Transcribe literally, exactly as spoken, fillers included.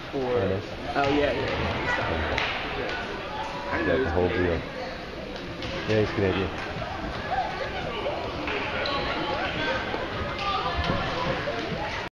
For Tennis. oh yeah, yeah. yeah. I Got know the he's whole Canadian. deal. Yeah, he's Canadian.